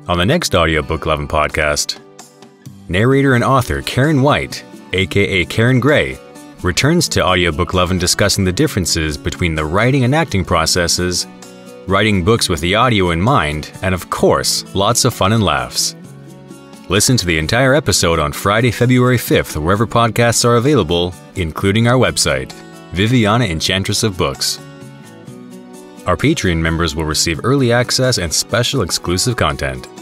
On the next Audiobook Lovin podcast, narrator and author Karen White, aka Karen Gray, returns to Audiobook Lovin discussing the differences between the writing and acting processes, writing books with the audio in mind, and of course, lots of fun and laughs. Listen to the entire episode on Friday, February 5th, wherever podcasts are available, including our website, Viviana, Enchantress of Books. Our Patreon members will receive early access and special exclusive content.